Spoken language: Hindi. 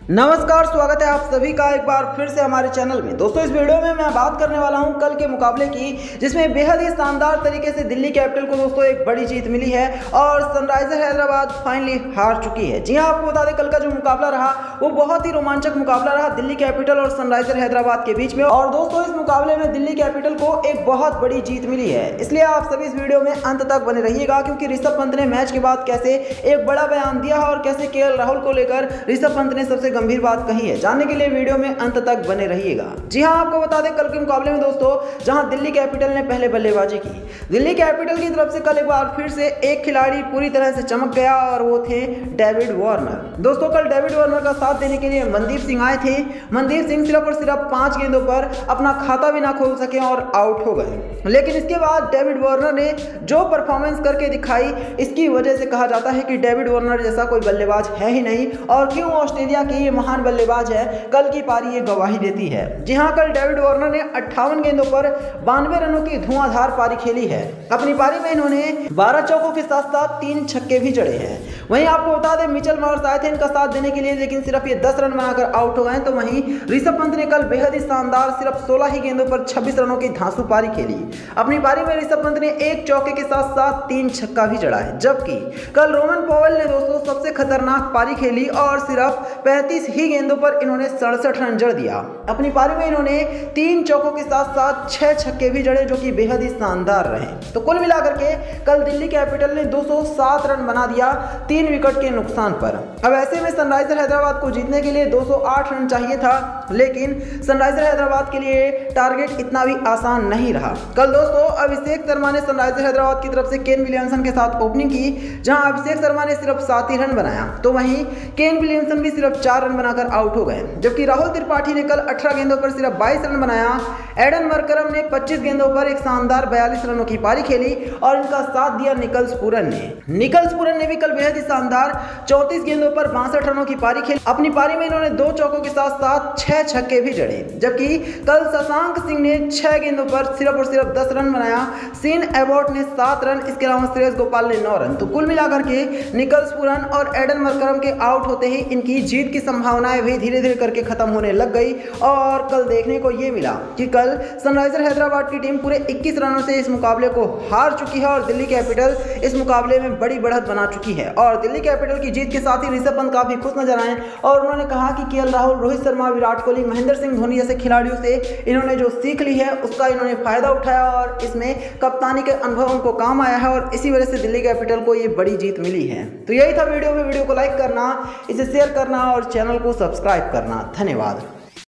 नमस्कार, स्वागत है आप सभी का एक बार फिर से हमारे चैनल में। दोस्तों, इस वीडियो में मैं बात करने वाला हूं कल के मुकाबले की, जिसमें बेहद ही शानदार तरीके से दिल्ली कैपिटल को दोस्तों एक बड़ी जीत मिली है और सनराइजर हैदराबाद फाइनली हार चुकी है। जी हां, आपको बता दें कल का जो मुकाबला रहा वो बहुत ही रोमांचक मुकाबला रहा दिल्ली कैपिटल और सनराइजर हैदराबाद के बीच में। और दोस्तों, इस मुकाबले में दिल्ली कैपिटल को एक बहुत बड़ी जीत मिली है, इसलिए आप सभी इस वीडियो में अंत तक बने रहिएगा, क्योंकि ऋषभ पंत ने मैच के बाद कैसे एक बड़ा बयान दिया और कैसे केएल राहुल को लेकर ऋषभ पंत ने सबसे गंभीर बात कही है। जानने के लिए वीडियो में अंत तक बने रहिएगा। जी हां, आपको बता दें कल के मुकाबले में दोस्तों जहां दिल्ली कैपिटल ने पहले बल्लेबाजी की, दिल्ली कैपिटल की तरफ से कल एक बार फिर से एक खिलाड़ी पूरी तरह से चमक गया और वो थे डेविड वार्नर। दोस्तों, कल डेविड वार्नर का साथ देने के लिए मनदीप सिंह आए थे। मनदीप सिंह सिर्फ और सिर्फ 5 गेंदों पर अपना खाता भी ना खोल सके और आउट हो गए, लेकिन इसके बाद डेविड वार्नर ने जो परफॉर्मेंस करके दिखाई, इसकी वजह से कहा जाता है कि डेविड वार्नर जैसा कोई बल्लेबाज है ही नहीं। और क्यों ऑस्ट्रेलिया की ये महान बल्लेबाज है, कल की पारी ये गवाही देती है। जी हां, कल डेविड वार्नर ने 58 गेंदों पर 92 रनों की धुआंधार पारी खेली है। अपनी पारी में इन्होंने 12 चौकों के साथ साथ 3 छक्के भी जड़े हैं। वहीं आपको बता दें मिचेल मार्श आए थे इनका साथ देने के लिए, लेकिन सिर्फ ये 10 रन बनाकर आउट हो गए। तो वहीं ऋषभ पंत ने कल बेहद ही शानदार सिर्फ 16 ही गेंदों पर 26 रनों की धांसू पारी खेली। अपनी पारी में ऋषभ पंत ने 1 चौके के साथ साथ 3 छक्का भी जड़ा है, जबकि कल रोमन पॉवेल ने दोस्तों सबसे खतरनाक पारी खेली और सिर्फ 35 ही गेंदों पर इन्होंने 67 रन जड़ दिया। अपनी पारी में इन्होंने 3 चौकों के साथ साथ 6 छक्के भी जड़े, जो कि बेहद ही शानदार रहे। तो कुल मिलाकर के कल दिल्ली कैपिटल ने 207 रन बना दिया 3 विकेट के नुकसान पर। अब ऐसे में सनराइजर हैदराबाद को जीतने के लिए 208 रन चाहिए था, लेकिन सनराइजर हैदराबाद के लिए टारगेट इतना भी आसान नहीं रहा। कल दोस्तों अभिषेक शर्मा ने सनराइजर हैदराबाद की तरफ से केन विलियमसन के साथ ओपनिंग की, जहां अभिषेक शर्मा ने सिर्फ 7 ही रन बनाया। तो वहीं केन विलियमसन भी सिर्फ 4 रन बनाकर आउट हो गए, जबकि राहुल त्रिपाठी ने कल 18 गेंदों पर सिर्फ 22 रन बनाया। एडन मरकरम ने 25 गेंदों पर एक शानदार 42 रनों की पारी खेली और इनका साथ दिया निकल्स पूरन ने भी कल बेहद ही शानदार 34 गेंदों पर 62 रनों की पारी खेली। अपनी पारी में इन्होंने 2 चौकों के साथ साथ 6 छक्के भी जड़े, जबकि कल शशांक सिंह ने 6 गेंदों पर सिर्फ और सिर्फ 10 रन बनाया। सीन एबॉट ने 7 रन, इसके अलावा श्रेयस गोपाल ने 9 रन। तो कुल मिलाकर के निकल्स पूरन और एडन मरकरम के आउट होते ही इनकी जीत की संभावनाएं भी धीरे धीरे करके खत्म होने लग गई। और कल देखने को ये मिला कि कल सनराइजर हैदराबाद की टीम पूरे 21 रनों से इस मुकाबले को हार चुकी है और दिल्ली कैपिटल इस मुकाबले में बड़ी बढ़त बना चुकी है। और दिल्ली कैपिटल की जीत के साथ ही ऋषभ पंत काफी खुश नजर आए और उन्होंने कहा कि केएल राहुल, रोहित शर्मा, विराट कोहली, महेंद्र सिंह धोनी जैसे खिलाड़ियों से इन्होंने जो सीख ली है उसका इन्होंने फायदा उठाया और इसमें कप्तानी के अनुभव उनको काम आया है और इसी वजह से दिल्ली कैपिटल को ये बड़ी जीत मिली है। तो यही था वीडियो में। वीडियो को लाइक करना, इसे शेयर करना और चैनल को सब्सक्राइब करना। धन्यवाद।